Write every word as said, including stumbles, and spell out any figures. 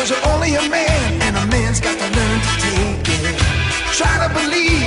Cause you're only a man, and a man's got to learn to take it. Try to believe